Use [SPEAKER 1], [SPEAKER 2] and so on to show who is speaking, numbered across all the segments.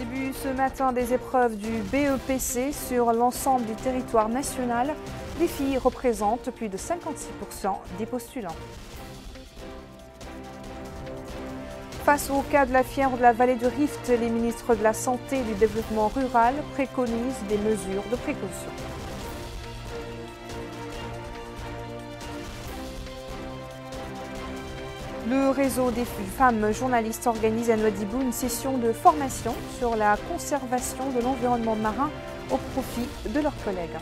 [SPEAKER 1] Début ce matin des épreuves du BEPC sur l'ensemble du territoire national. Les filles représentent plus de 56% des postulants. Face au cas de la fièvre de la vallée du Rift, les ministres de la Santé et du Développement rural préconisent des mesures de précaution. Le réseau des femmes journalistes organise à Nouadhibou une session de formation sur la conservation de l'environnement marin au profit de leurs collègues.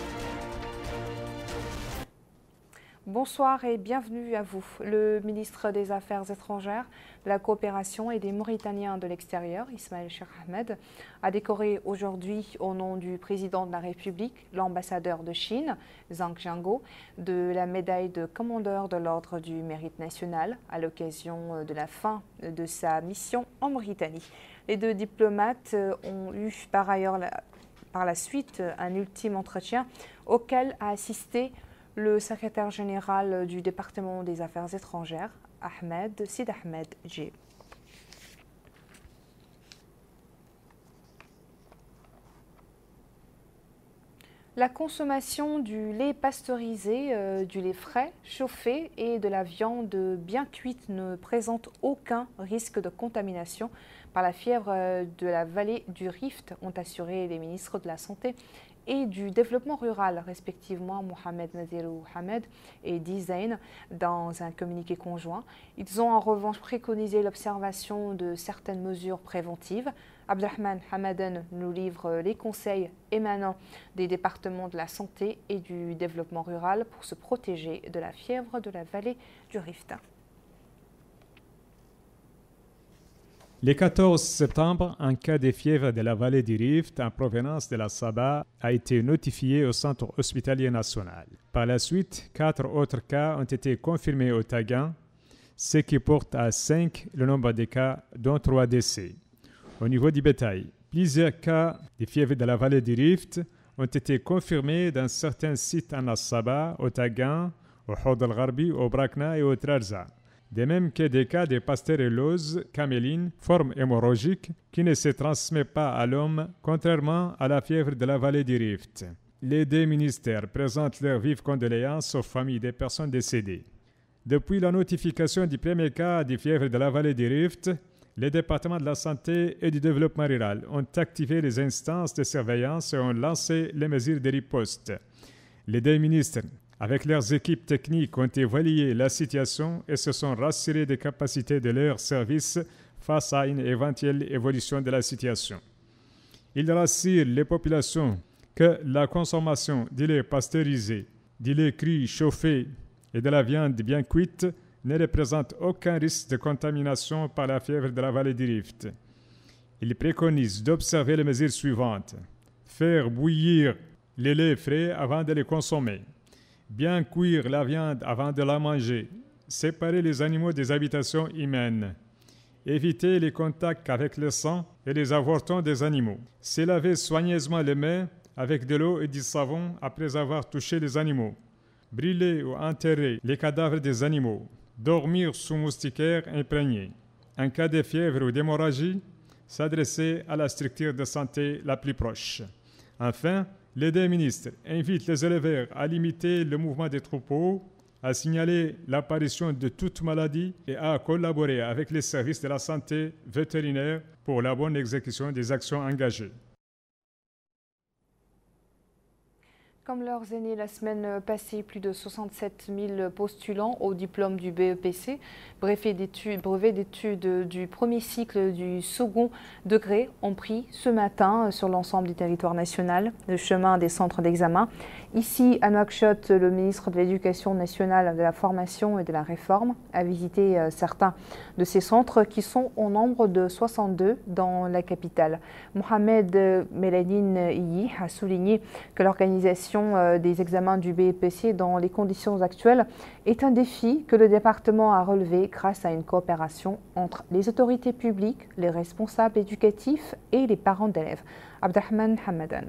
[SPEAKER 1] Bonsoir et bienvenue à vous. Le ministre des Affaires étrangères, de la coopération et des Mauritaniens de l'extérieur, Ismaël Cheikh Ahmed, a décoré aujourd'hui au nom du président de la République l'ambassadeur de Chine, Zhang Jianguo, de la médaille de commandeur de l'Ordre du Mérite national à l'occasion de la fin de sa mission en Mauritanie. Les deux diplomates ont eu par ailleurs par la suite un ultime entretien auquel a assisté le secrétaire général du département des Affaires étrangères, Sid Ahmed J. La consommation du lait pasteurisé, du lait frais, chauffé et de la viande bien cuite ne présente aucun risque de contamination par la fièvre de la vallée du Rift, ont assuré les ministres de la Santé et du développement rural, respectivement Mohamed Nazirou Hamed et Dizayn, dans un communiqué conjoint. Ils ont en revanche préconisé l'observation de certaines mesures préventives. Abdelrahman Hamadan nous livre les conseils émanant des départements de la santé et du développement rural pour se protéger de la fièvre de la vallée du Rift.
[SPEAKER 2] Le 14 septembre, un cas de fièvre de la vallée du Rift en provenance de la Saba a été notifié au centre hospitalier national. Par la suite, 4 autres cas ont été confirmés au Tagan, ce qui porte à 5 le nombre de cas, dont 3 décès. Au niveau du bétail, plusieurs cas de fièvre de la vallée du Rift ont été confirmés dans certains sites en Saba, au Tagan, au Houd al-Gharbi, au Brakna et au Trarza. De même que des cas de pasteurellose caméline, forme hémorragique, qui ne se transmet pas à l'homme, contrairement à la fièvre de la vallée du Rift. Les deux ministères présentent leurs vives condoléances aux familles des personnes décédées. Depuis la notification du premier cas de fièvre de la vallée du Rift, les départements de la santé et du développement rural ont activé les instances de surveillance et ont lancé les mesures de riposte. Les deux ministres, avec leurs équipes techniques, ont évalué la situation et se sont rassurés des capacités de leurs services face à une éventuelle évolution de la situation. Ils rassurent les populations que la consommation du lait pasteurisé, du lait cru chauffé et de la viande bien cuite ne représente aucun risque de contamination par la fièvre de la vallée du Rift. Ils préconisent d'observer les mesures suivantes. Faire bouillir les laits frais avant de les consommer. Bien cuire la viande avant de la manger, séparer les animaux des habitations humaines, éviter les contacts avec le sang et les avortons des animaux, se laver soigneusement les mains avec de l'eau et du savon après avoir touché les animaux, brûler ou enterrer les cadavres des animaux, dormir sous moustiquaires imprégnés. En cas de fièvre ou d'hémorragie, s'adresser à la structure de santé la plus proche. Enfin, les deux ministres invitent les éleveurs à limiter le mouvement des troupeaux, à signaler l'apparition de toute maladie et à collaborer avec les services de la santé vétérinaire pour la bonne exécution des actions engagées.
[SPEAKER 1] Comme leurs aînés la semaine passée, plus de 67 000 postulants au diplôme du BEPC, brevet d'études du premier cycle du second degré, ont pris ce matin sur l'ensemble du territoire national le chemin des centres d'examen. Ici, à Nouakchott, le ministre de l'Éducation nationale, de la formation et de la réforme a visité certains de ces centres qui sont au nombre de 62 dans la capitale. Mohamed Meladine Iyi a souligné que l'organisation des examens du BEPC dans les conditions actuelles est un défi que le département a relevé grâce à une coopération entre les autorités publiques, les responsables éducatifs et les parents d'élèves. Abdelrahman Hamadan.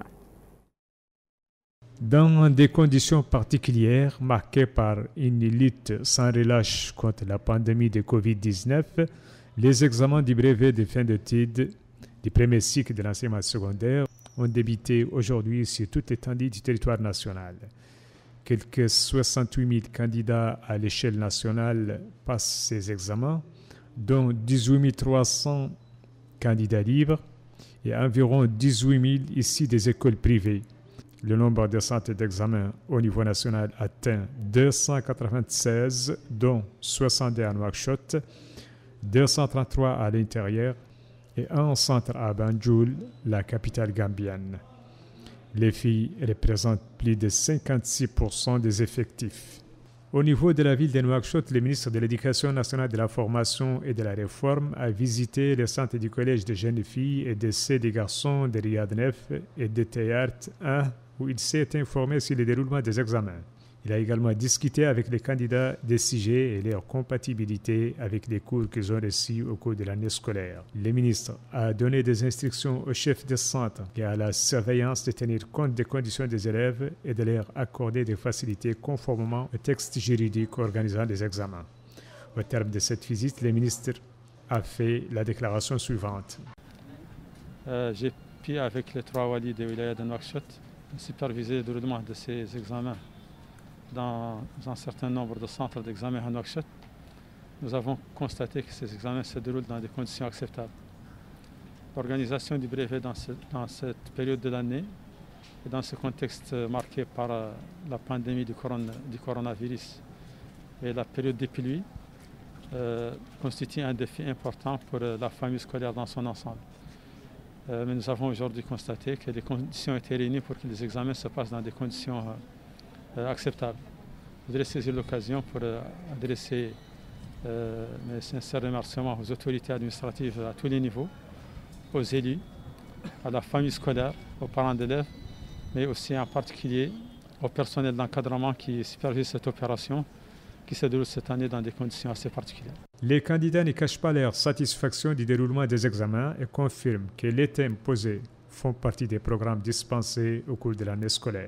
[SPEAKER 2] Dans des conditions particulières marquées par une lutte sans relâche contre la pandémie de Covid-19, les examens du brevet de fin d'études Les premiers cycles de l'enseignement secondaire ont débuté aujourd'hui sur toute l'étendue du territoire national. Quelques 68 000 candidats à l'échelle nationale passent ces examens, dont 18 300 candidats libres et environ 18 000 issus des écoles privées. Le nombre de centres d'examen au niveau national atteint 296, dont 62 à Nouakchott, 233 à l'intérieur et un centre à Banjul, la capitale gambienne. Les filles représentent plus de 56% des effectifs. Au niveau de la ville de Nouakchott, le ministre de l'Éducation nationale, de la formation et de la réforme a visité le centre du collège des jeunes filles et des lycée des garçons de Riyad 9 et de Théart 1, où il s'est informé sur le déroulement des examens. Il a également discuté avec les candidats des sujets et leur compatibilité avec les cours qu'ils ont reçus au cours de l'année scolaire. Le ministre a donné des instructions au chef de centre et à la surveillance de tenir compte des conditions des élèves et de leur accorder des facilités conformément au texte juridique organisant les examens. Au terme de cette visite, le ministre a fait la déclaration suivante.
[SPEAKER 3] J'ai pu, avec les 3 walis de Wilaya de Nouakchott, superviser le déroulement de ces examens dans un certain nombre de centres d'examen à Nouakchott. Nous avons constaté que ces examens se déroulent dans des conditions acceptables. L'organisation du brevet dans cette période de l'année et dans ce contexte marqué par la pandémie du coronavirus et la période des pluies constitue un défi important pour la famille scolaire dans son ensemble. Mais nous avons aujourd'hui constaté que les conditions étaient réunies pour que les examens se passent dans des conditions acceptable. Je voudrais saisir l'occasion pour adresser mes sincères remerciements aux autorités administratives à tous les niveaux, aux élus, à la famille scolaire, aux parents d'élèves, mais aussi en particulier au personnel d'encadrement qui supervise cette opération qui se déroule cette année dans des conditions assez particulières.
[SPEAKER 2] Les candidats ne cachent pas leur satisfaction du déroulement des examens et confirment que les thèmes posés font partie des programmes dispensés au cours de l'année scolaire.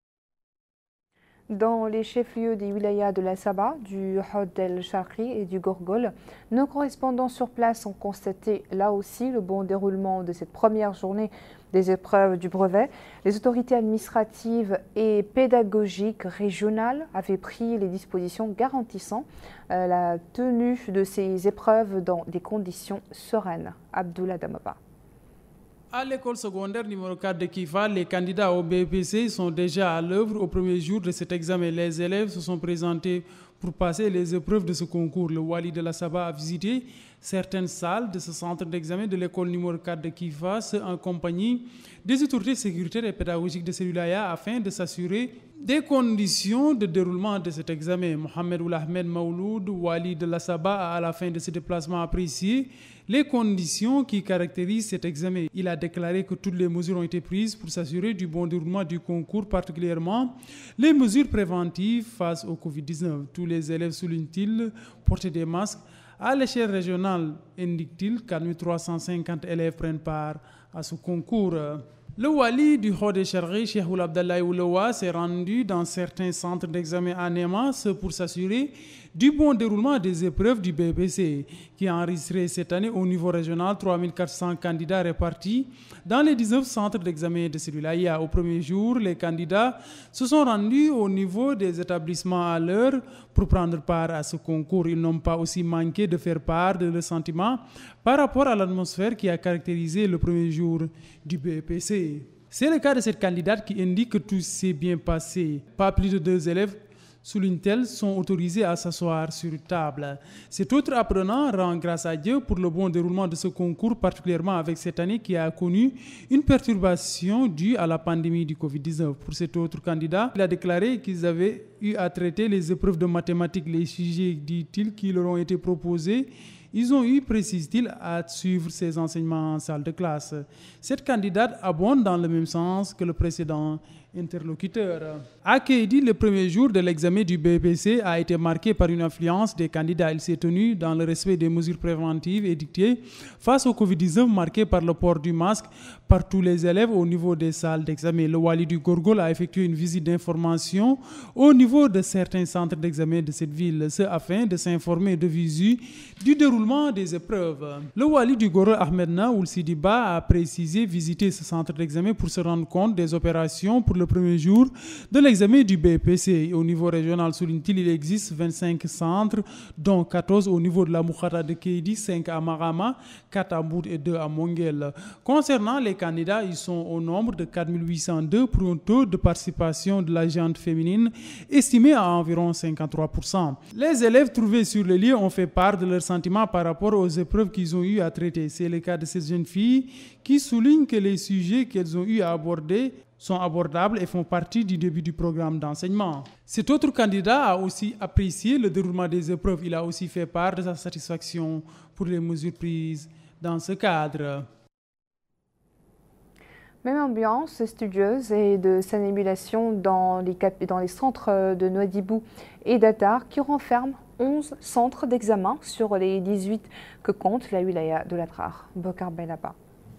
[SPEAKER 1] Dans les chefs-lieux des wilayas de la Saba, du Hod El Charqi et du Gorgol, nos correspondants sur place ont constaté là aussi le bon déroulement de cette première journée des épreuves du brevet. Les autorités administratives et pédagogiques régionales avaient pris les dispositions garantissant la tenue de ces épreuves dans des conditions sereines. Abdullah Damaba.
[SPEAKER 4] À l'école secondaire numéro 4 de Kifa, les candidats au BEPC sont déjà à l'œuvre. Au premier jour de cet examen, les élèves se sont présentés pour passer les épreuves de ce concours. Le Wali de la Saba a visité certaines salles de ce centre d'examen de l'école numéro 4 de Kifa, en compagnie des autorités sécuritaires et pédagogiques de celui-là afin de s'assurer des conditions de déroulement de cet examen. Mohamed Ould Ahmed Mauloud, Wali de la Saba, a à la fin de ce déplacement apprécié les conditions qui caractérisent cet examen. Il a déclaré que toutes les mesures ont été prises pour s'assurer du bon déroulement du concours, particulièrement les mesures préventives face au Covid-19. Tous les élèves, souligne-t-il, portent des masques. À l'échelle régionale, indique-t-il, 4350 élèves prennent part à ce concours. Le Wali du Hod El Charqi, Cheikh Ould Abdallah Ouloua, s'est rendu dans certains centres d'examen à Nemas pour s'assurer du bon déroulement des épreuves du BEPC, qui a enregistré cette année au niveau régional 3400 candidats répartis dans les 19 centres d'examen de celui-là. Au premier jour, les candidats se sont rendus au niveau des établissements à l'heure pour prendre part à ce concours. Ils n'ont pas aussi manqué de faire part de leurs sentiments par rapport à l'atmosphère qui a caractérisé le premier jour du BEPC. C'est le cas de cette candidate qui indique que tout s'est bien passé. Pas plus de 2 élèves, souligne-t-elle, sont autorisés à s'asseoir sur une table. Cet autre apprenant rend grâce à Dieu pour le bon déroulement de ce concours, particulièrement avec cette année qui a connu une perturbation due à la pandémie du Covid-19. Pour cet autre candidat, il a déclaré qu'ils avaient eu à traiter les épreuves de mathématiques, les sujets, dit-il, qui leur ont été proposés. Ils ont eu, précise-t-il, à suivre ces enseignements en salle de classe. Cette candidate abonde dans le même sens que le précédent interlocuteurs. À Kédi, le premier jour de l'examen du BEPC a été marqué par une affluence des candidats. Il s'est tenu dans le respect des mesures préventives édictées face au Covid-19 marqué par le port du masque par tous les élèves au niveau des salles d'examen. Le Wali du Gorgol a effectué une visite d'information au niveau de certains centres d'examen de cette ville, ce afin de s'informer de visu du déroulement des épreuves. Le Wali du Gorgol Ahmed Naoul Sidiba a précisé visiter ce centre d'examen pour se rendre compte des opérations pour le premier jour de l'examen du BEPC. Au niveau régional, souligne-t-il, il existe 25 centres, dont 14 au niveau de la Moukhata de Kédi, 5 à Marama, 4 à Moud et 2 à Mongel. Concernant les candidats, ils sont au nombre de 4802 pour un taux de participation de la gente féminine estimé à environ 53%. Les élèves trouvés sur le lieu ont fait part de leurs sentiments par rapport aux épreuves qu'ils ont eu à traiter. C'est le cas de cette jeune fille qui souligne que les sujets qu'elles ont eu à aborder sont abordables et font partie du début du programme d'enseignement. Cet autre candidat a aussi apprécié le déroulement des épreuves. Il a aussi fait part de sa satisfaction pour les mesures prises dans ce cadre.
[SPEAKER 1] Même ambiance studieuse et de s'animulation dans les centres de Nouadhibou et d'Atar qui renferment 11 centres d'examen sur les 18 que compte la wilaya de l'Atrar. Bokar Belaba.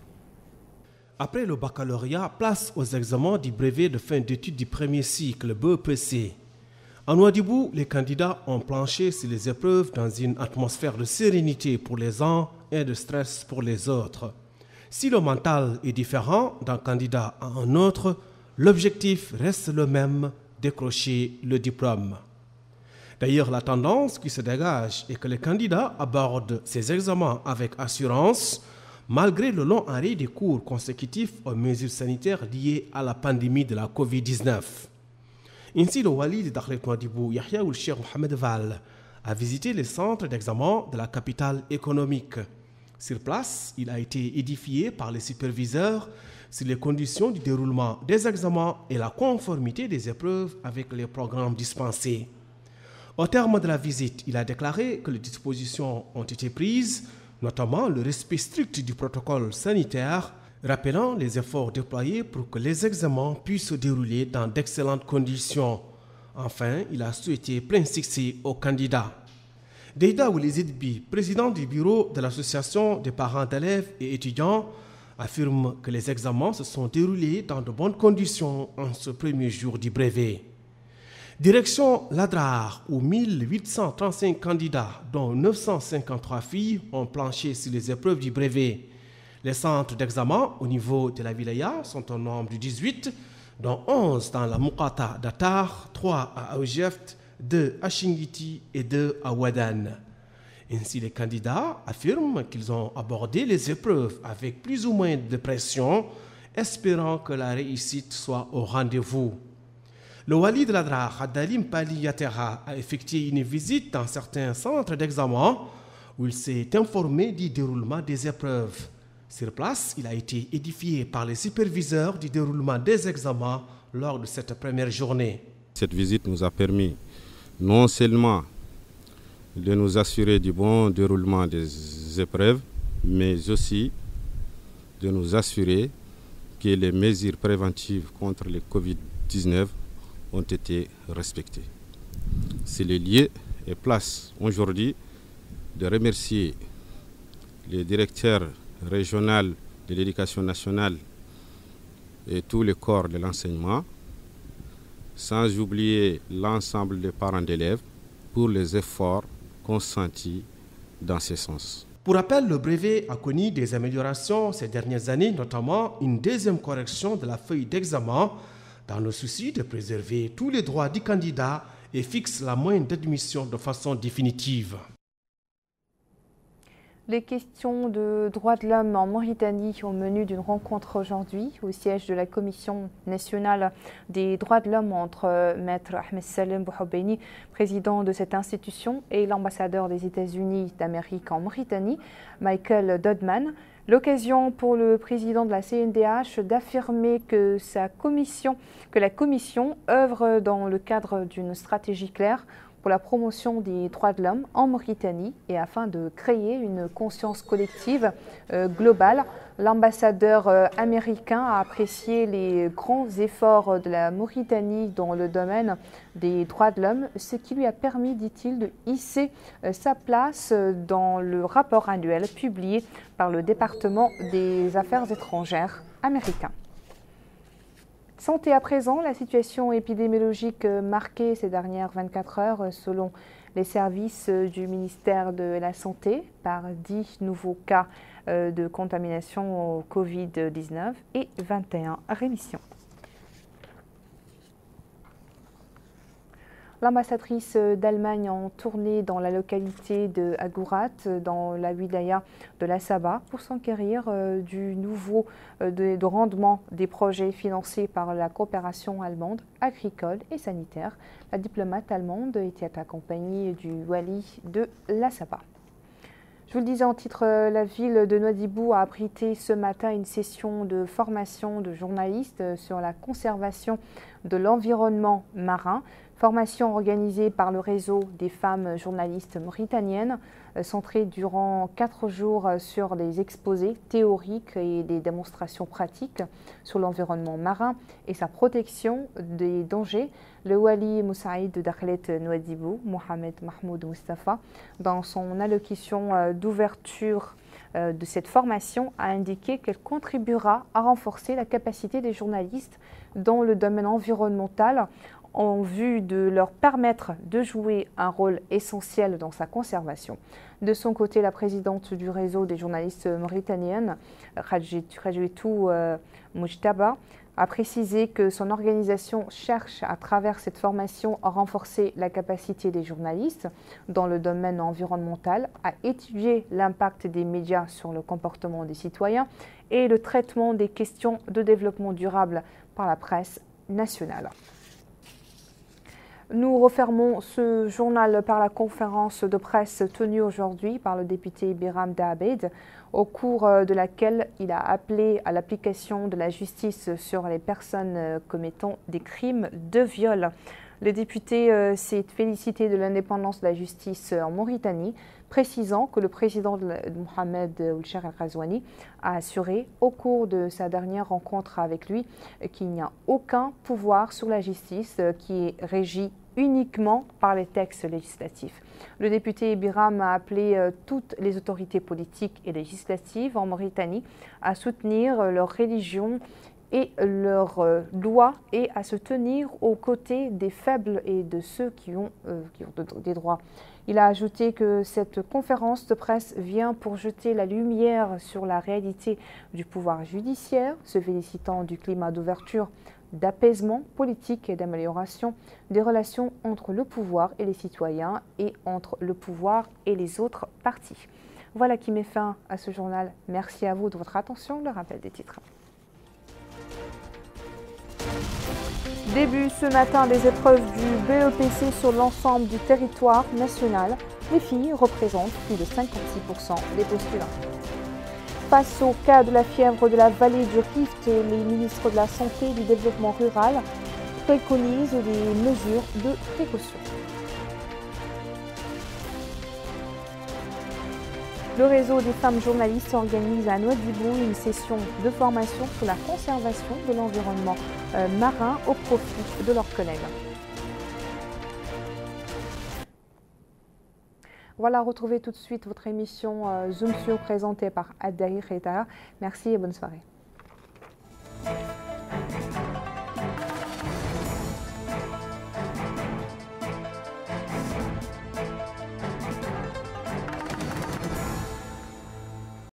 [SPEAKER 5] Après le baccalauréat, place aux examens du brevet de fin d'études du premier cycle, BEPC. À Nouadhibou, les candidats ont planché sur les épreuves dans une atmosphère de sérénité pour les uns et de stress pour les autres. Si le mental est différent d'un candidat à un autre, l'objectif reste le même, décrocher le diplôme. D'ailleurs, la tendance qui se dégage est que les candidats abordent ces examens avec assurance, malgré le long arrêt des cours consécutifs aux mesures sanitaires liées à la pandémie de la Covid-19. Ainsi, le wali de Dakhlet Nouadhibou, Yahya Ould Cheikh Mohamed Val, a visité les centres d'examen de la capitale économique. Sur place, il a été édifié par les superviseurs sur les conditions du déroulement des examens et la conformité des épreuves avec les programmes dispensés. Au terme de la visite, il a déclaré que les dispositions ont été prises, notamment le respect strict du protocole sanitaire, rappelant les efforts déployés pour que les examens puissent se dérouler dans d'excellentes conditions. Enfin, il a souhaité plein succès aux candidats. Deïda Oulizidbi, président du bureau de l'association des parents d'élèves et étudiants, affirme que les examens se sont déroulés dans de bonnes conditions en ce premier jour du brevet. Direction l'Adrar, où 1835 candidats, dont 953 filles, ont planché sur les épreuves du brevet. Les centres d'examen au niveau de la wilaya sont au nombre de 18, dont 11 dans la Moukhata d'Atar, 3 à Aoujeft, 2 à Chingiti et 2 à Wadan. Ainsi, les candidats affirment qu'ils ont abordé les épreuves avec plus ou moins de pression, espérant que la réussite soit au rendez-vous. Le wali de l'Adrar, Adalim Pali Yatera, a effectué une visite dans certains centres d'examen où il s'est informé du déroulement des épreuves. Sur place, il a été édifié par les superviseurs du déroulement des examens lors de cette première journée.
[SPEAKER 6] Cette visite nous a permis non seulement de nous assurer du bon déroulement des épreuves, mais aussi de nous assurer que les mesures préventives contre le Covid-19 ont été respectées. C'est le lieu et place aujourd'hui de remercier les directeurs régionaux de l'éducation nationale et tous les corps de l'enseignement, sans oublier l'ensemble des parents d'élèves pour les efforts consentis dans ce sens.
[SPEAKER 5] Pour rappel, le brevet a connu des améliorations ces dernières années, notamment une deuxième correction de la feuille d'examen dans le souci de préserver tous les droits du candidat et fixe la moyenne d'admission de façon définitive.
[SPEAKER 1] Les questions de droits de l'homme en Mauritanie au menu d'une rencontre aujourd'hui au siège de la Commission nationale des droits de l'homme entre Maître Ahmed Salem Bouhoubeni, président de cette institution, et l'ambassadeur des États-Unis d'Amérique en Mauritanie, Michael Dodman. L'occasion pour le président de la CNDH d'affirmer que la commission œuvre dans le cadre d'une stratégie claire pour la promotion des droits de l'homme en Mauritanie et afin de créer une conscience collective globale L'ambassadeur américain a apprécié les grands efforts de la Mauritanie dans le domaine des droits de l'homme, ce qui lui a permis, dit-il, de hisser sa place dans le rapport annuel publié par le département des Affaires étrangères américain. Santé à présent, la situation épidémiologique marquée ces dernières 24 heures selon les services du ministère de la Santé par 10 nouveaux cas de contamination au Covid-19 et 21 rémissions. L'ambassadrice d'Allemagne en tournée dans la localité de Agourat, dans la wilaya de la Saba, pour s'enquérir du nouveau de rendement des projets financés par la coopération allemande, agricole et sanitaire. La diplomate allemande était accompagnée du wali de la Saba. Je vous le disais en titre, la ville de Nouadhibou a abrité ce matin une session de formation de journalistes sur la conservation de l'environnement marin. Formation organisée par le réseau des femmes journalistes mauritaniennes, centrée durant 4 jours sur des exposés théoriques et des démonstrations pratiques sur l'environnement marin et sa protection des dangers. Le wali Moussaïd de Dakhlet Nouadhibou, Mohamed Mahmoud Mustafa, dans son allocution d'ouverture de cette formation, a indiqué qu'elle contribuera à renforcer la capacité des journalistes dans le domaine environnemental en vue de leur permettre de jouer un rôle essentiel dans sa conservation. De son côté, la présidente du réseau des journalistes mauritaniennes, Khadjitou Moujtaba, a précisé que son organisation cherche à travers cette formation à renforcer la capacité des journalistes dans le domaine environnemental, à étudier l'impact des médias sur le comportement des citoyens et le traitement des questions de développement durable par la presse nationale. Nous refermons ce journal par la conférence de presse tenue aujourd'hui par le député Biram Daabed, au cours de laquelle il a appelé à l'application de la justice sur les personnes commettant des crimes de viol. Le député s'est félicité de l'indépendance de la justice en Mauritanie, précisant que le président Mohamed Ould Cheikh El Ghazouani a assuré au cours de sa dernière rencontre avec lui qu'il n'y a aucun pouvoir sur la justice qui est régi uniquement par les textes législatifs. Le député Biram a appelé toutes les autorités politiques et législatives en Mauritanie à soutenir leur religion et leurs lois et à se tenir aux côtés des faibles et de ceux qui ont des droits. Il a ajouté que cette conférence de presse vient pour jeter la lumière sur la réalité du pouvoir judiciaire, se félicitant du climat d'ouverture, d'apaisement politique et d'amélioration des relations entre le pouvoir et les citoyens et entre le pouvoir et les autres partis. Voilà qui met fin à ce journal. Merci à vous de votre attention. Le rappel des titres. Début ce matin des épreuves du BEPC sur l'ensemble du territoire national. Les filles représentent plus de 56% des postulants. Face au cas de la fièvre de la vallée du Rift, les ministres de la Santé et du Développement rural préconisent des mesures de précaution. Le réseau des femmes journalistes organise à Nouadhibou une session de formation sur la conservation de l'environnement marin au profit de leurs collègues. Voilà, retrouvez tout de suite votre émission Zoom sur présentée par Addahi Kheta. Merci et bonne soirée.